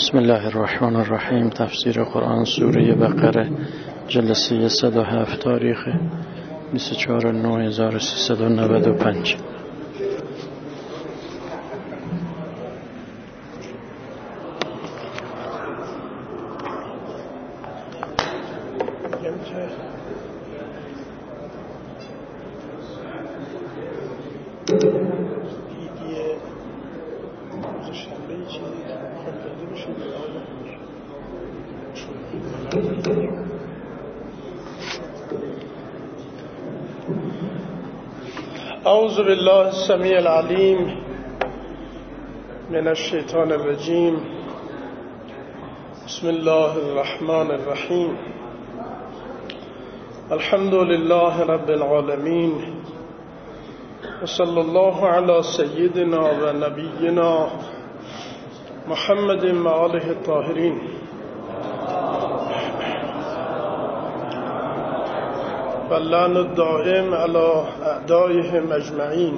بسم الله الرحمن الرحیم. تفسیر قرآن سوره بقره، جلسه 107، تاریخ 24/9/1395. اعوذ بالله السمیع العلیم من الشیطان الرجیم. بسم الله الرحمن الرحیم. الحمد لله رب العالمین و صلی الله علی سیدنا و نبینا محمد و آله الطاهرین. واللعن الدائم على اعدائهم اجمعین.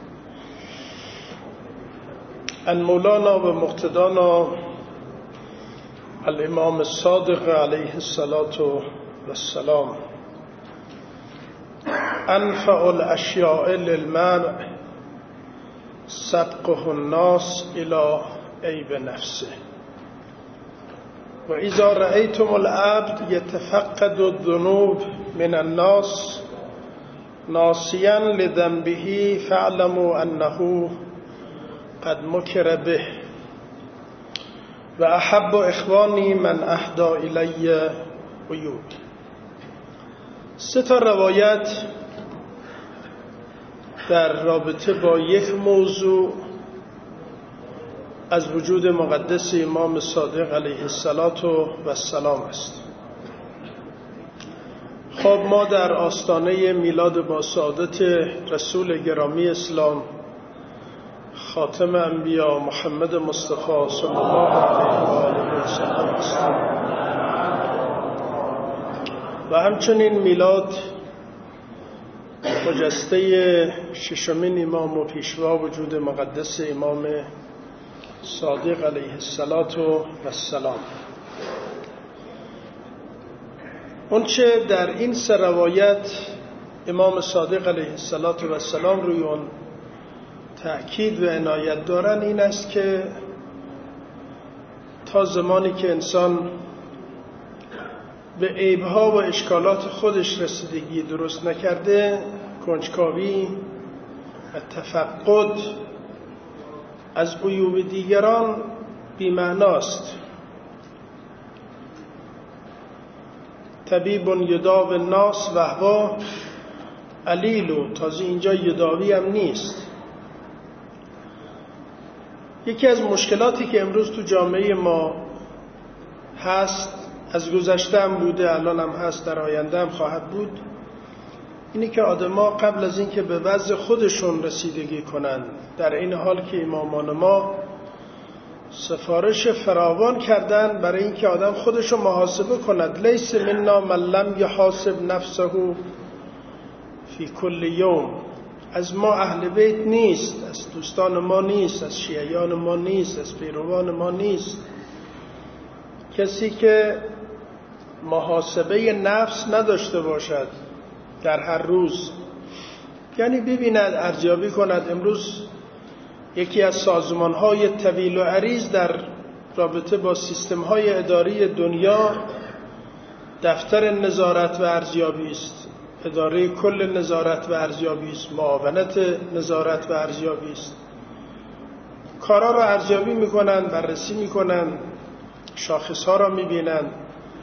ان مولانا و مقتدانا الامام الصادق علیه الصلاة والسلام انفع الاشیاء للمرء سبقه الناس الى عیب نفسه و اذا رأیتم العبد یتفقد الذنوب من الناس ناسیا لذنبه فاعلموا انه قد مکر به و احب اخوانی من اهدی الی عیوب. 3 روایت در رابطه با یک موضوع از وجود مقدس امام صادق علیه السلام است. خب ما در آستانه میلاد با سعادت رسول گرامی اسلام خاتم انبیا محمد مصطفی صلی الله علیه و آله و سلم هستیم و همچنین میلاد خجسته 6مین امام و پیشوا وجود مقدس امام صادق علیه السلام. اونچه در این 3 روایت امام صادق علیه السلام روی اون تأکید و عنایت دارن این است که تا زمانی که انسان به عیبها و اشکالات خودش رسیدگی درست نکرده، کنجکاوی و تفقد از عیوب دیگران بی‌معناست. طبیب یداوی الناس و هو علیل. تازه اینجا یداوی هم نیست. یکی از مشکلاتی که امروز تو جامعه ما هست، از گذشته هم بوده، الان هم هست، در آینده هم خواهد بود، اینه که آدم‌ها قبل از این که به وضع خودشون رسیدگی کنند، در این حال که امامان ما سفارش فراوان کردن برای اینکه آدم خودشو محاسبه کند. لیس منا من لم یحاسب نفسه فی کل یوم. از ما اهل بیت نیست، از دوستان ما نیست، از شیعیان ما نیست، از پیروان ما نیست کسی که محاسبه نفس نداشته باشد در هر روز، یعنی ببیند، ارزیابی کند. امروز یکی از سازمان‌های طویل و عریض در رابطه با سیستم‌های اداری دنیا دفتر نظارت و ارزیابی است، اداره کل نظارت و ارزیابی است، معاونت نظارت و ارزیابی است. کارا را ارزیابی می‌کنند، بررسی می‌کنند، شاخص‌ها را می‌بینند،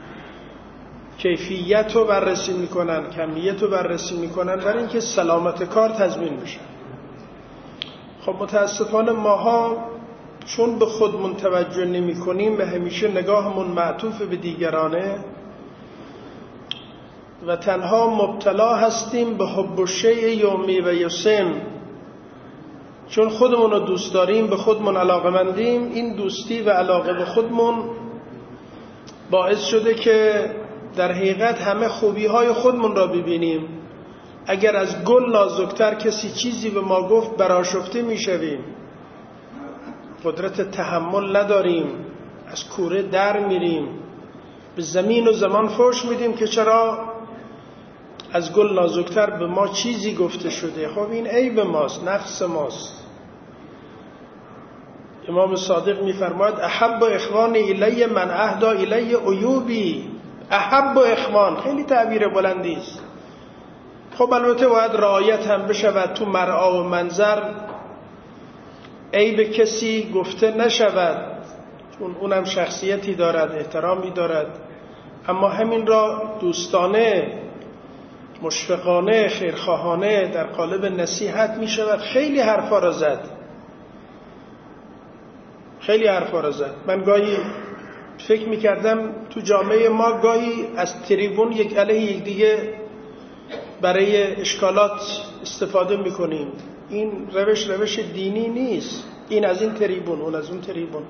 کیفیت رو بررسی می‌کنند، کمیت رو بررسی می‌کنند برای اینکه سلامت کار تضمین بشه. خب متاسفانه ماها چون به خودمون توجه نمی کنیم و همیشه نگاهمون معطوف به دیگرانه و تنها مبتلا هستیم به حب الشیء یومی و یسم، چون خودمون رو دوست داریم، به خودمون علاقه‌مندیم، این دوستی و علاقه به خودمون باعث شده که در حقیقت همه خوبی‌های خودمون را ببینیم. اگر از گل نازکتر کسی چیزی به ما گفت برآشفته میشویم، قدرت تحمل نداریم، از کوره در میریم، به زمین و زمان فحش میدیم که چرا از گل نازکتر به ما چیزی گفته شده. خب این عیب ماست، نقص ماست. امام صادق میفرماید احب اخوانی الی من اهدی الی عیوبی. احب اخوان خیلی تعبیر بلندی است. خب البته باید رعایت هم بشود تو مرعا و منظر، عیب کسی گفته نشود، چون اونم شخصیتی دارد، احترامی دارد، اما همین را دوستانه، مشفقانه، خیرخواهانه در قالب نصیحت می شود. خیلی حرفا را زد، خیلی حرفا را زد. من گاهی فکر می کردم تو جامعه ما گاهی از تریبون یک علیه یک دیگه برای اشکالات استفاده می کنیم. این روش دینی نیست. این از این تریبون، اون از اون تریبون.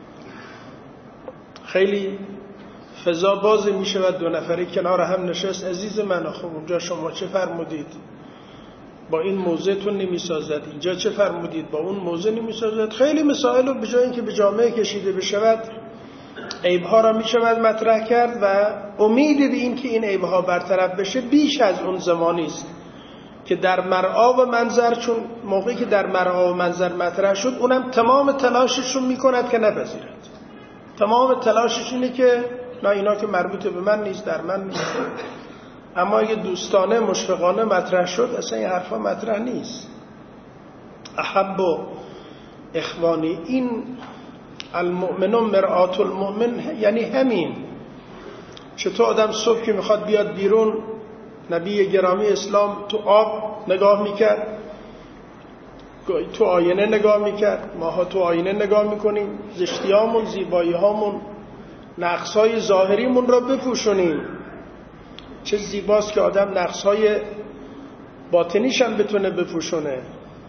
خیلی فضا باز می شود، دو نفری کنار هم نشست. عزیز من، خب اونجا شما چه فرمودید؟ با این موضعتون نمی سازد. اینجا چه فرمودید؟ با اون موضع نمی سازد. خیلی مسائل رو به جای اینکه به جامعه کشیده بشود، عیبها را می شود مطرح کرد و امید به این که این عیبها برطرف بشه بیش از اون زمانی است که در مرعا و منظر، چون موقعی که در مرعا و منظر مطرح شد اونم تمام تلاشش رو میکند که نپذیرد. تمام تلاشش اینه که نه، اینا که مربوط به من نیست، در من نیست. اما اگه دوستانه مشفقانه مطرح شد، اصلا این حرفا مطرح نیست. احب اخوانی، این المؤمن مرآت المؤمن یعنی همین. چطور آدم صبح که میخواد بیاد بیرون، نبی گرامی اسلام تو آب نگاه میکرد، تو آینه نگاه میکرد، ماها تو آینه نگاه میکنیم، زشتیامون، زیباییهامون، نقصهای ظاهریمون را بپوشونیم. چه زیباست که آدم نقصهای باطنیش هم بتونه بپوشونه.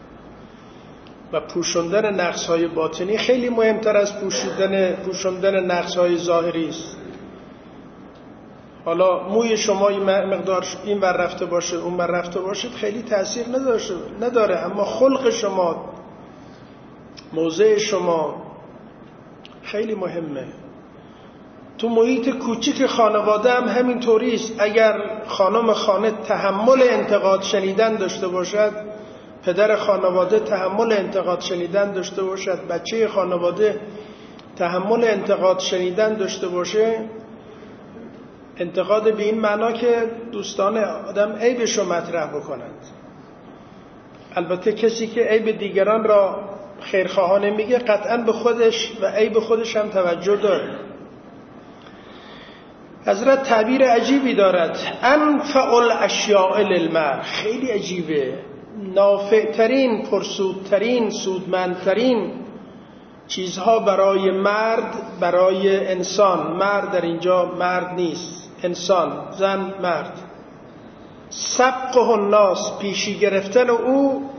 و پوشوندن نقصهای باطنی خیلی مهمتر از پوشوندن نقصهای ظاهری است. حالا موی شما مقدار این ور رفته باشه اون ور رفته باشه خیلی تأثیر نداره، اما خلق شما، موضع شما خیلی مهمه. تو محیط کوچیک خانواده هم همین طوری است. اگر خانم خانه تحمل انتقاد شنیدن داشته باشد، پدر خانواده تحمل انتقاد شنیدن داشته باشد، بچه خانواده تحمل انتقاد شنیدن داشته باشه، انتقاد به این معنا که دوستان آدم عیبش رو مطرح بکنند. البته کسی که عیب دیگران را خیرخواهانه میگه قطعاً به خودش و عیب خودش هم توجه داره. حضرت تعبیر عجیبی دارد، انفع الاشیاء للمرء. خیلی عجیبه. نافعترین، پرسودترین، سودمندترین چیزها برای مرد، برای انسان، مرد در اینجا مرد نیست، انسان، زن، مرد، سبقه الناس، پیشی گرفتن او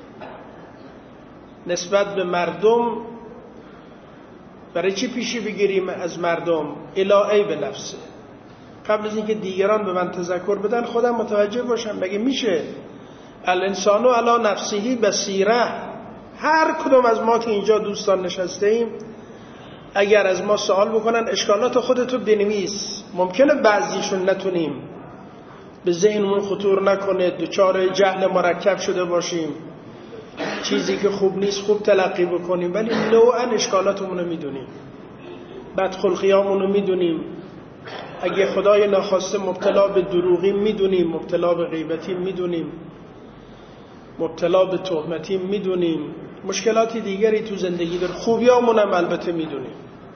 نسبت به مردم. برای چی پیشی بگیریم از مردم؟ الی عیب نفسه. قبل از اینکه دیگران به من تذکر بدن خودم متوجه باشم. مگه میشه؟ الانسانو علی نفسه بصیره. هر کدوم از ما که اینجا دوستان نشسته ایم، اگر از ما سوال بکنن اشکالات خودتو بنویس، ممکنه بعضیشون نتونیم، به ذهنمون خطور نکنه، دچار جهل مرکب شده باشیم، چیزی که خوب نیست خوب تلقی بکنیم، ولی نوعا اشکالاتمون رو میدونیم، بدخلقیامون رو میدونیم. اگه خدای ناخواسته مبتلا به دروغی میدونیم، مبتلا به غیبتی میدونیم، مبتلا به تهمتی میدونیم، مشکلاتی دیگری تو زندگی داره، خوبیامون هم البته میدونیم،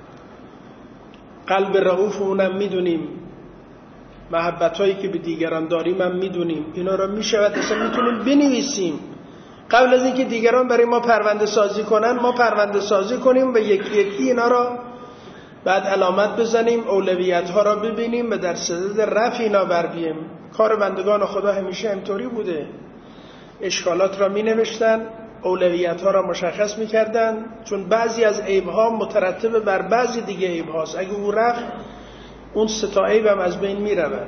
قلب رؤوفمون هم میدونیم، محبتایی که به دیگران داریم هم میدونیم. اینا را میشود اصلا میتونیم بنویسیم قبل از اینکه دیگران برای ما پرونده سازی کنن. ما پرونده سازی کنیم و یکی یکی اینا را بعد علامت بزنیم، اولویت ها را ببینیم و در صدد رفع اینا بربیم. کار بندگان خدا همیشه همطوری بوده. اشکالات را می نوشتن، اولویت ها را مشخص می کردن، چون بعضی از عیب ها مترتب بر بعضی دیگه عیب هاست. اگه او رفت اون ستا عیب هم از بین می روند.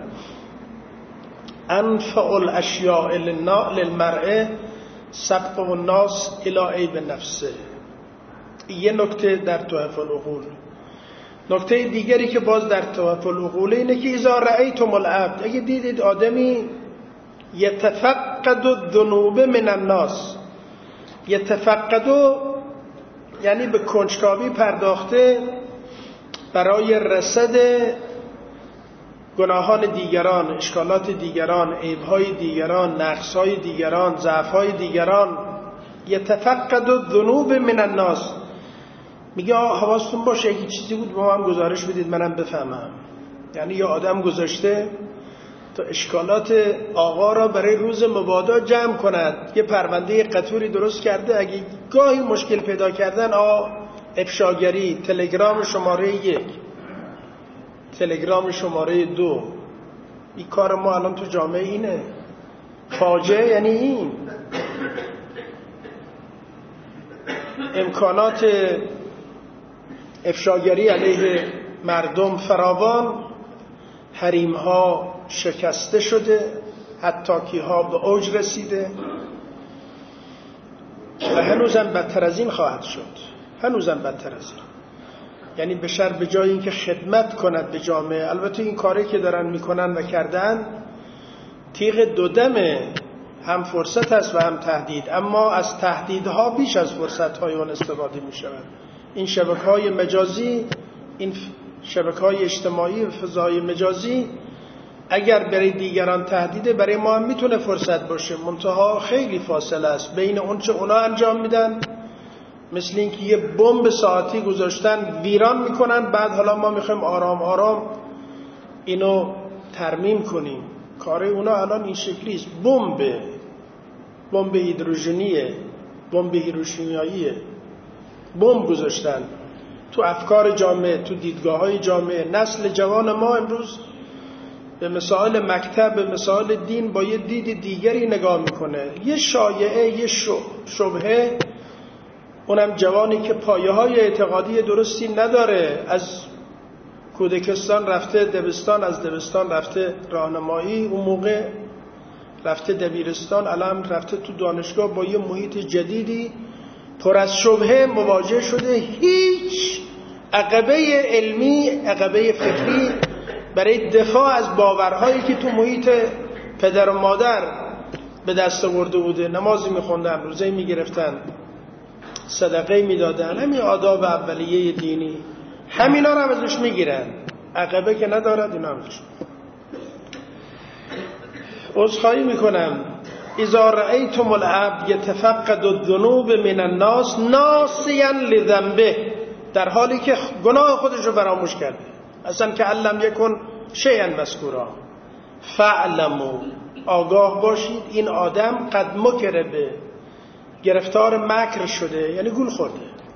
انفع الاشیاء للمرء سبقه الناس الی عیب نفسه. یه نکته در تحف العقول. نکته دیگری که باز در توافل العقول اینه که اذا رأیتم العبد، اگه دیدید آدمی یتفقد الذنوب من الناس، یتفقد یعنی به کنجکاوی پرداخته برای رصد گناهان دیگران، اشکالات دیگران، عیب‌های دیگران، نقص‌های دیگران، ضعف‌های دیگران. یتفقد الذنوب من الناس، میگه حواستون باشه اگه چیزی بود با هم گزارش بدید منم بفهمم. یعنی یه آدم گذاشته تا اشکالات آقا را برای روز مبادا جمع کند، یه پرونده قطوری درست کرده، اگه گاهی مشکل پیدا کردن افشاگری، تلگرام شماره 1، تلگرام شماره 2. این کار ما الان تو جامعه اینه. فاجعه یعنی این امکانات افشاگری علیه مردم فراوان، حریم‌ها شکسته شده، اتاکی‌ها به اوج رسیده و هنوزم بدتر از این خواهد شد، هنوزم بدتر از این. یعنی بشر به جای اینکه خدمت کند به جامعه، البته این کاری که دارن میکنن و کردن تیغ دودمه، هم فرصت است و هم تهدید، اما از تهدیدها بیش از فرصت‌های اون استفاده می‌شود. این شبکه‌های مجازی، این شبکه‌های اجتماعی و فضای مجازی اگر برای دیگران تهدیده، برای ما هم میتونه فرصت باشه، منتها خیلی فاصله است بین اون چه اونا انجام میدن، مثل اینکه یه بمب ساعتی گذاشتن ویران میکنن، بعد حالا ما میخوایم آرام آرام اینو ترمیم کنیم. کار اونا الان این شکلی است، بمب هیدروژنیه، بمب هیروشیماییه، بمب گذاشتن تو افکار جامعه، تو دیدگاه‌های جامعه. نسل جوان ما امروز به مسائل مکتب، به مسائل دین با یه دید دیگری نگاه میکنه. یه شایعه، یه شبهه، اونم جوانی که پایه‌های اعتقادی درستی نداره، از کودکستان رفته دبستان، از دبستان رفته راهنمایی، اون موقع رفته دبیرستان، الان رفته تو دانشگاه، با یه محیط جدیدی پر از شبهه مواجه شده. هیچ عقبه علمی، عقبه فکری برای دفاع از باورهایی که تو محیط پدر و مادر به دست آورده بوده. نمازی میخوندن، روزه میگرفتن، صدقه میدادن، همین آداب اولیه دینی، همینا رو هم ازش میگیرن. عقبه که ندارد اینا همش. عذرخواهی میکنم. اذا رأیتم العبد یتفقد الذنوب من الناس ناسیا لذنبه، در حالی که گناه خودش رو فراموش کرده، اصلا که علم یکن شیئا مذکورا. فعلموا، آگاه باشید این آدم قد مکر به، گرفتار مکر شده، یعنی گول خورده.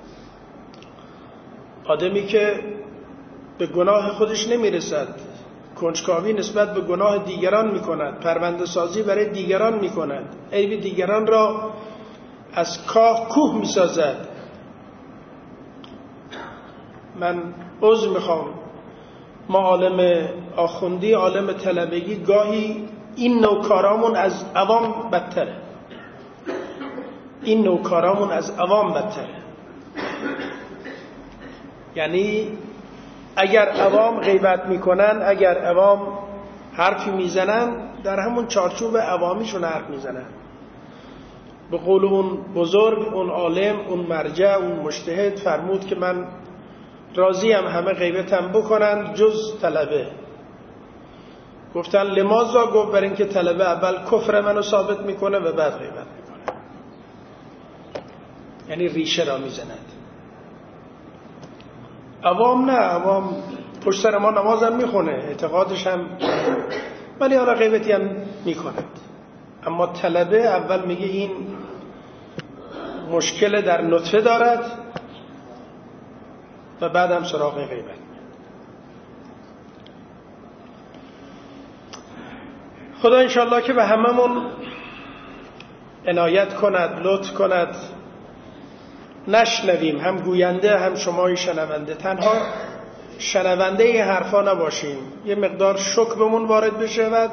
آدمی که به گناه خودش نمیرسد، کنجکاوی نسبت به گناه دیگران میکند، پرونده سازی برای دیگران میکند، عیب دیگران را از کاه کوه میسازد. من عذر میخوام، ما عالم آخوندی، عالم طلبگی، گاهی این نوع کارامون از عوام بدتره، این نوع کارامون از عوام بدتره. یعنی اگر عوام غیبت میکنن، اگر عوام حرفی میزنن، در همون چارچوب عوامیشون حرف میزنن. به قول اون بزرگ، اون عالم، اون مرجع، اون مجتهد فرمود که من راضیم همه غیبتم بکنن جز طلبه. گفتن لماذا؟ گفت برای اینکه طلبه اول کفر منو ثابت میکنه و بعد غیبت میکنه، یعنی ریشه را میزند. عوام نه، عوام پشت سر ما نمازم میخونه، اعتقادش هم، ولی حالا غیبتی هم میکند. اما طلبه اول میگه این مشکل در نطفه دارد و بعدم سراغ غیبت. خدا انشاءالله که به هممون عنایت کند، لطف کند، نشنویم، هم گوینده هم شمای شنونده، تنها شنونده این حرفا نباشیم. یه مقدار شک بهمون وارد بشود،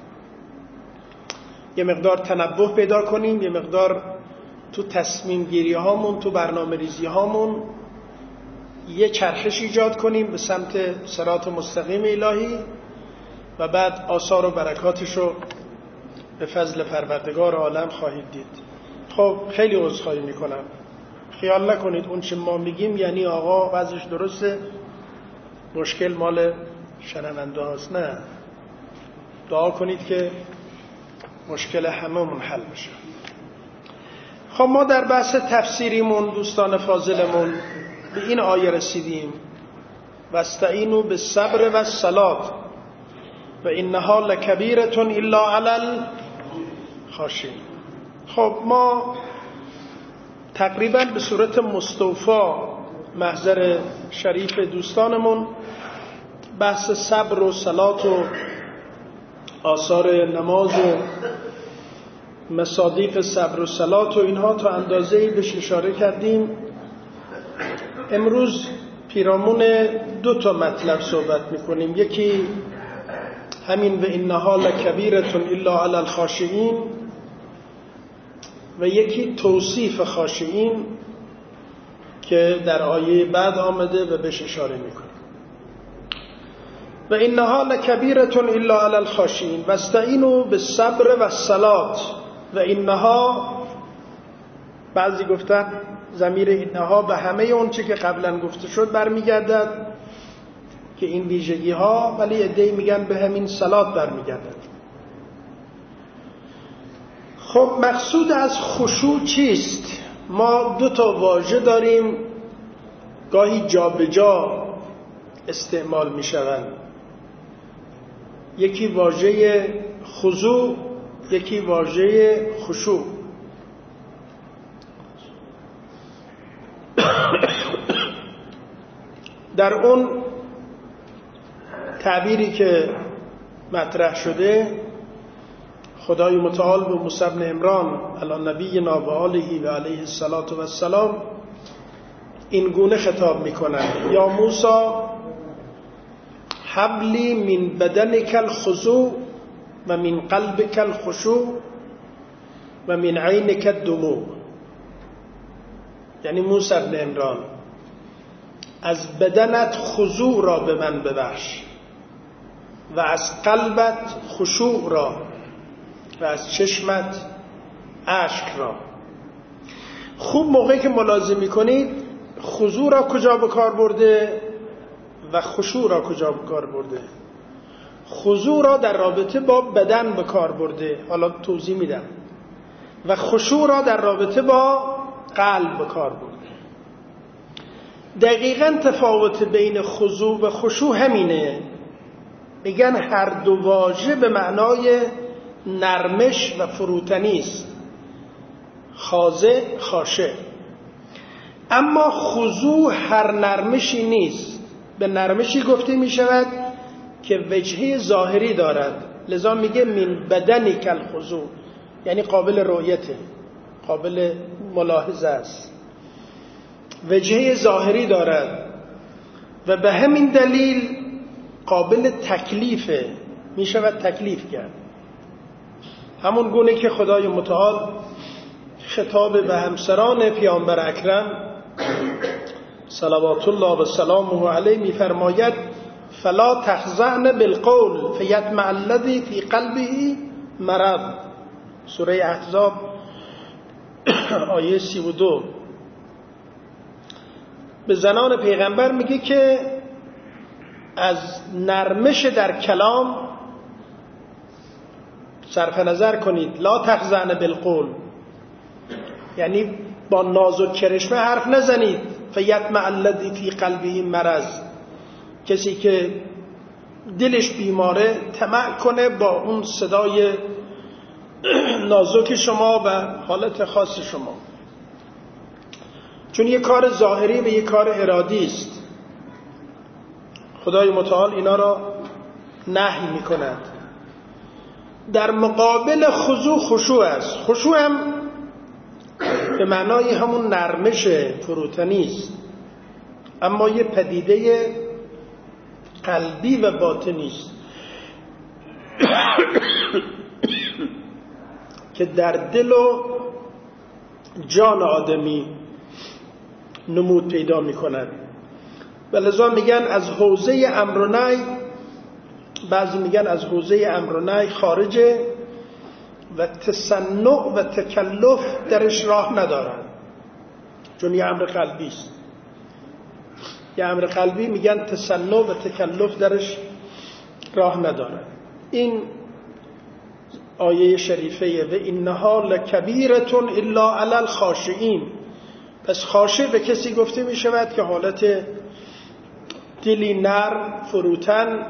یه مقدار تنبه پیدا کنیم، یه مقدار تو تصمیم گیری هامون، تو برنامه ریزی هامون یه چرخش ایجاد کنیم به سمت صراط مستقیم الهی و بعد آثار و برکاتش رو به فضل پروردگار عالم خواهید دید. خب خیلی عذرخواهی میکنم، خیال نکنید اون چه ما میگیم یعنی آقا وضعش درسته، مشکل مال شنونده هاست. نه، دعا کنید که مشکل هممون حل بشه. خب ما در بحث تفسیریمون دوستان فاضلمون به این آیه رسیدیم: واستعینوا بالصبر والصلاة و انها لکبیرة الا علی الخاشعین. خب ما تقریبا به صورت مستوفا محضر شریف دوستانمون بحث صبر و صلات و آثار نماز و مصادیق صبر و صلات و اینها تا اندازه‌ای بهش اشاره کردیم. امروز پیرامون 2 مطلب صحبت میکنیم، یکی همین و انها لکبیرة الا علی الخاشعین و یکی توصیف خاشعین که در آیه بعد آمده و بهش اشاره میکنیم. و انها لکبیرة الا علی الخاشعین واستعینوا بالصبر والصلاة و انها، بعضی گفتن ضمیر اینها به همه اون چه که قبلا گفته شد برمیگردد که این ویژگی ها، ولی عده‌ای میگن به همین صلات برمیگردد. خب مقصود از خشوع چیست؟ ما 2 واژه داریم گاهی جا به جا استعمال میشوند، یکی واژه خضوع، یکی واژه خشوع. در اون تعبیری که مطرح شده خدای متعال به موسی بن عمران علی نبینا و آله و علیه السلام این گونه خطاب میکنند: یا موسی حبلی من بدنک الخضوع و من قلبک الخشوع و من عینک الدموع. یعنی موسی بن عمران از بدنت خضوع را به من ببخش و از قلبت خشوع را و از چشمت اشک را. خوب موقعی که ملاحظه می‌کنید خضوع را کجا به کار برده و خشوع را کجا به کار برده. خضوع را در رابطه با بدن به کار برده، حالا توضیح میدم، و خشوع را در رابطه با قلب به کار برده. دقیقاً تفاوت بین خضوع و خشوع همینه. میگن هر 2 واژه به معنای نرمش و فروتنی است، خاضع خاشع. اما خضوع هر نرمشی نیست. به نرمشی گفته می شود که وجهه ظاهری دارد، لذا میگه من بدنی کل خضوع، یعنی قابل رؤیته، قابل ملاحظه است، وجهه ظاهری دارد و به همین دلیل قابل تکلیفه، می شود تکلیف کرد. همون گونه که خدای متعال خطاب به همسران پیامبر اکرم صلوات الله و سلامه علیه می فرماید: فلا تخضعن بالقول فیطمع الذی فی قلبه مرض. سوره احزاب آیه 32. به زنان پیغمبر میگه که از نرمش در کلام صرف نظر کنید. لا تخضعن بالقول، یعنی با ناز و کرشمه حرف نزنید. فیطمع الذی فی قلبه مرض، کسی که دلش بیماره طمع کنه با اون صدای نازک شما و حالت خاص شما، چون یه کار ظاهری و یه کار ارادی است. خدای متعال اینا را نهی میکند. در مقابل خضوع خشوع است. خشوع هم به معنای همون نرمش فروتنی است، اما یه پدیده قلبی و باطنی است که در دل و جان آدمی نمود پیدا می کند. و لذا میگن از حوزه امر و نهی، بعضی میگن از حوزه امر و نهی خارجه و تصنع و تکلف درش راه ندارن، چون یه امر قلبی است. یه امر قلبی میگن تصنع و تکلف درش راه ندارن. این آیه شریفه و اینها لکبیرة الا علی الخاشعین. پس خاشع به کسی گفته می شود که حالت دلی نرم فروتن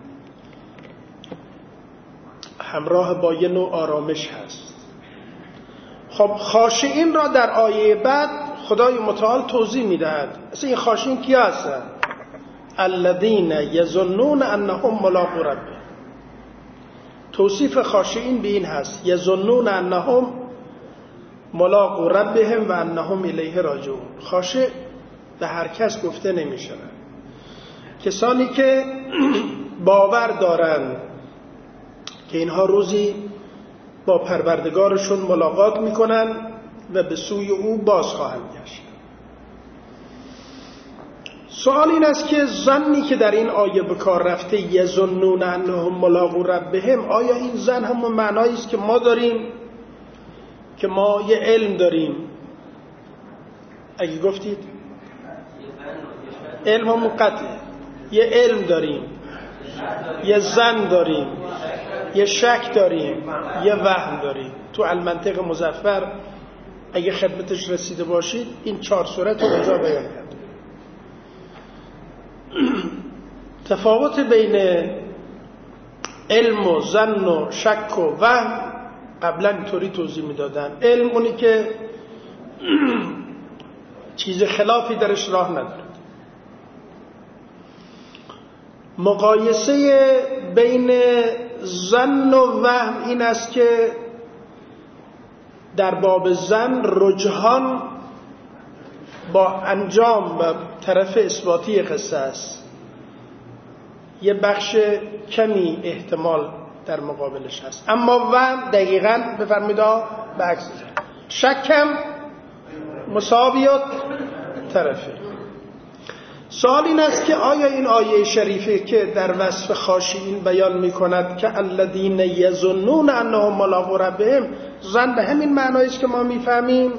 همراه با یه نوع آرامش هست. خب خاشعین را در آیه بعد خدای متعال توضیح می دهد. اصلا این خاشعین کیا هستن؟ الذین یظنون انهم ملاقو ربهم. توصیف خاشعین به این هست: یظنون انهم ملاقو ربهم و انهم الیه راجعون. خاشع به هر کس گفته نمی شود. کسانی که باور دارند که اینها روزی با پروردگارشون ملاقات میکنن و به سوی او باز خواهند گشت. سوال این است که ظنی که در این آیه به کار رفته یظنون انهم ملاقو ربهم، آیا این ظن همون معنایی است که ما داریم که ما یه علم داریم؟ اگه گفتید علم همون قطعه، یه علم داریم، یه ظن داریم، یه شک داریم، یه وهم داریم. تو المنطق مظفر اگه خدمتش رسیده باشید این 4 صورت رو اونجا بیان کرد. تفاوت بین علم و ظن و شک و وهم قبلا اینطوری توضیح میدادن. علم اونی که چیز خلافی درش راه ندارد. مقایسه بین ظن و وهم این است که در باب ظن رجحان با انجام و طرف اثباتی قصه است، یه بخش کمی احتمال در مقابلش هست. اما وهم دقیقاً بفرمایید به عکس شکم مساویات طرفه. سوال این است که آیا این آیه شریفه که در وصف خاشعین بیان می‌کند که الذین یظنون انهم ملاقو ربهم، ظن به همین معنایی است که ما می‌فهمیم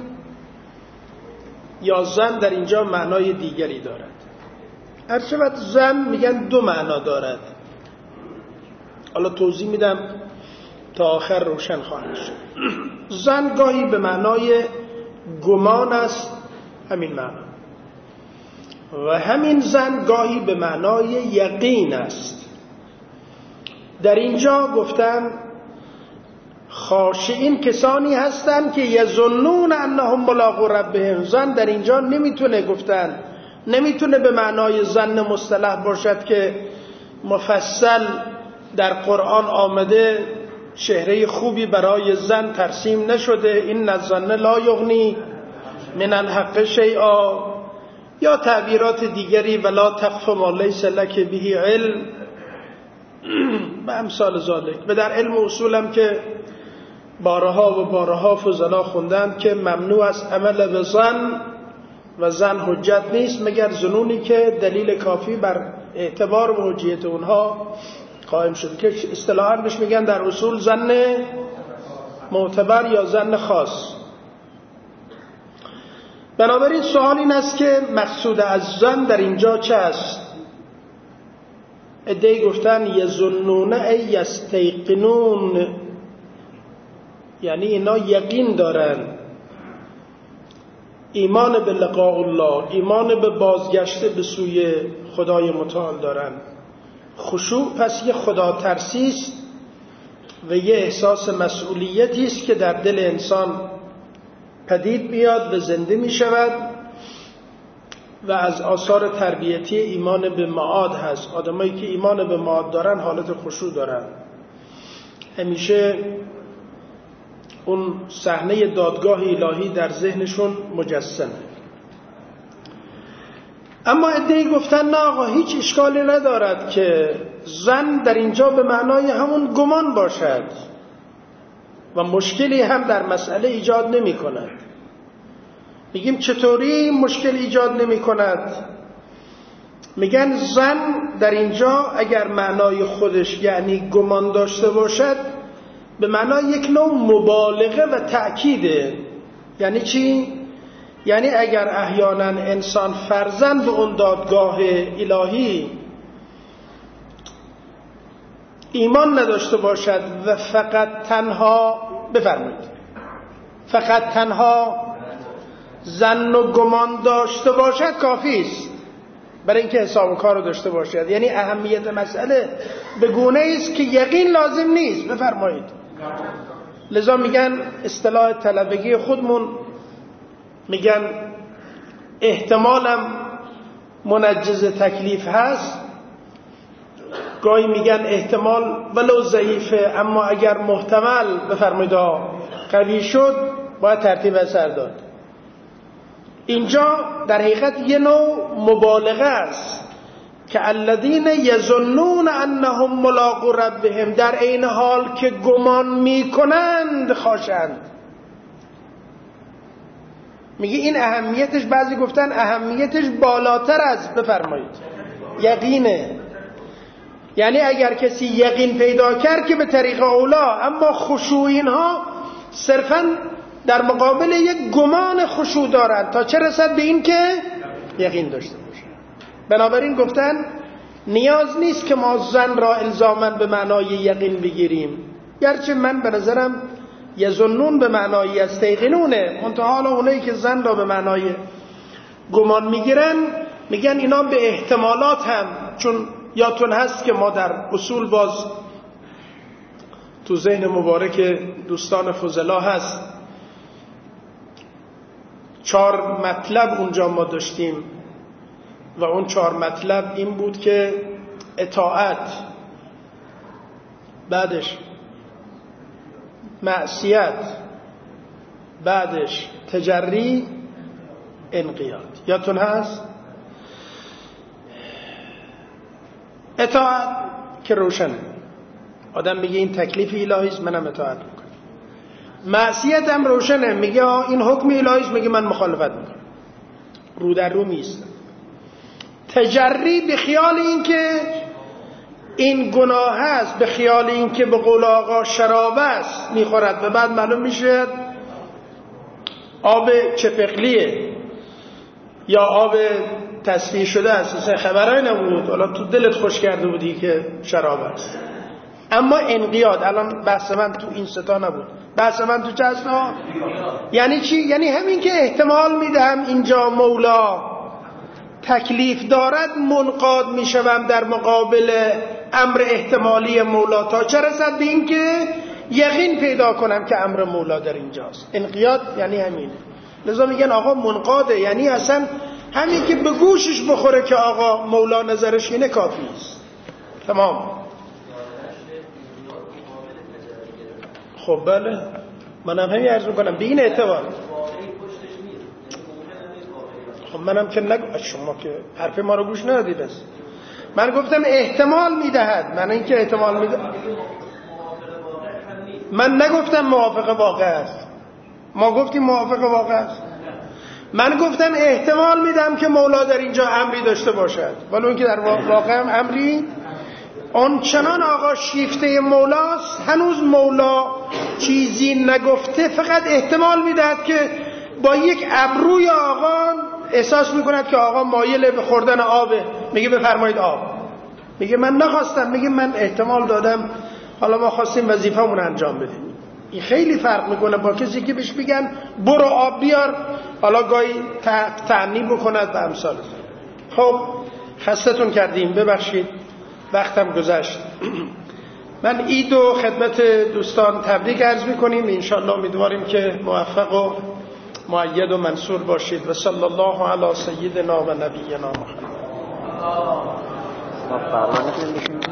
یا ظن در اینجا معنای دیگری دارد؟ هرچند ظن میگن 2 معنا دارد. حالا توضیح میدم تا آخر روشن خواهد شد. ظن گاهی به معنای گمان است، همین معنا، و همین ظن گاهی به معنای یقین است. در اینجا گفتن خاشعین کسانی هستند که یظنون انهم ملاقو ربهم. ظن در اینجا نمیتونه گفتن، نمیتونه به معنای ظن مصطلح باشد که مفصل در قرآن آمده، چهره خوبی برای ظن ترسیم نشده، این الظن لا یغنی من الحق شیئا، یا تعبیرات دیگری ولا تقف ما لیس لک به علم و امثال ذالک. و در علم اصولم که بارها و بارها فضلا خوندند که ممنوع است عمل به ظن و ظن حجت نیست مگر ظنونی که دلیل کافی بر اعتبار و حجیت اونها قائم شده، که اصطلاحاً بهش میگن در اصول ظن معتبر یا ظن خاص. بنابراین سوال این است که مقصود از ظن در اینجا چه است؟ عده‌ای گفتن یظنون ای یستیقنون، یعنی اینا یقین دارن، ایمان به لقاء الله، ایمان به بازگشت به سوی خدای متعال دارن. خشوع پس یه خدا ترسیست و یه احساس مسئولیتی است که در دل انسان پدید میاد و زنده می شود و از آثار تربیتی ایمان به معاد هست. آدمایی که ایمان به معاد دارن حالت خشوع دارن، همیشه اون صحنه دادگاه الهی در ذهنشون مجسمه. اما عده‌ای گفتن نه آقا هیچ اشکالی ندارد که ظن در اینجا به معنای همون گمان باشد و مشکلی هم در مسئله ایجاد نمی کند. میگیم چطوری مشکل ایجاد نمی کند؟ میگن زن در اینجا اگر معنای خودش یعنی گمان داشته باشد به معنای یک نوع مبالغه و تأکیده. یعنی چی؟ یعنی اگر احیانا انسان فرزند به اون دادگاه الهی ایمان نداشته باشد و فقط تنها ظن و گمان داشته باشد کافی است برای اینکه حساب و کار رو داشته باشد. یعنی اهمیت مسئله به گونه است که یقین لازم نیست. بفرمایید. لذا میگن اصطلاح طلبگی خودمون میگن احتمالم منجز تکلیف هست، گاهی میگن احتمال ولو ضعیفه اما اگر محتمل بفرمایید قوی شد باید ترتیب اثر داد. اینجا در حقیقت یه نوع مبالغه است که الذین یظنون انهم ملاقو ربهم، در این حال که گمان میکنند خاشند. میگه این اهمیتش، بعضی گفتن اهمیتش بالاتر از بفرمایید یقینه. یعنی اگر کسی یقین پیدا کرد که به طریق اولا، اما خشوع اینها صرفاً در مقابل یک گمان خشوع دارند تا چه رسد به این که یقین داشته باشه. بنابراین گفتن نیاز نیست که ما زن را الزاماً به معنای یقین بگیریم، گرچه من به نظرم یظنون به معنای یستیقنونه، منتها حالا اونایی که زن را به معنای گمان میگیرن میگن اینا به احتمالات هم، چون یادتون هست که ما در اصول باز تو ذهن مبارک دوستان فضلا هست 4 مطلب اونجا ما داشتیم و اون 4 مطلب این بود که اطاعت، بعدش معصیت، بعدش تجری، انقیاد. یادتون هست؟ اطاعت که روشنه، آدم میگه این تکلیف الهی است منم اطاعت میکنم. معصیت هم روشنه، میگه این حکم الهی است، میگه من مخالفت میکنم، رو در رو میستم. تجری به خیال این که این گناه است، به خیال این که به قول آقا شراب است میخورد و بعد معلوم میشه آب چپقلیه یا آب تصفیه شده است، اصلا خبرایی نبود، حالا تو دلت خوش کرده بودی که شراب است. اما انقیاد، الان بحث من تو این ستا نبود، بحث من تو چه هست؟ یعنی چی؟ یعنی همین که احتمال میدهم اینجا مولا تکلیف دارد منقاد میشوم در مقابل امر احتمالی مولا تا چه رسد به این که یقین پیدا کنم که امر مولا در اینجاست. انقیاد یعنی همین. لذا میگن آقا منقاده، یعنی اصلا همین که به گوشش بخوره که آقا مولا نظرش اینه کافی است. تمام. خب بله، منم همین عرض میکنم به این اعتبار. خب منم که شما که حرف ما رو گوش ندادید است. من گفتم احتمال میدهد، من اینکه احتمال میده، من نگفتم موافق واقع است. ما گفتیم موافق واقع است. من گفتم احتمال میدم که مولا در اینجا امری داشته باشد، ولی اون که در واقع هم امری اون چنان آقا شیفته مولاست، هنوز مولا چیزی نگفته، فقط احتمال میدهد که با یک ابروی آقا احساس میکند که آقا مایل به خوردن آبه، میگه بفرمایید آب، میگه من نخواستم، میگه من احتمال دادم، حالا ما خواستیم وظیفه‌مون انجام بدیم. این خیلی فرق میکنه با کسی که بهش بگن برو آب بیار، حالا گاهی تعنی بکند و امثال. خب خستتون کردیم، ببخشید وقتم گذشت. من عیدو خدمت دوستان تبریک عرض میکنیم، انشاءالله امیدواریم که موفق و مؤید و منصور باشید و صلی الله علی سیدنا و نبینا محمد.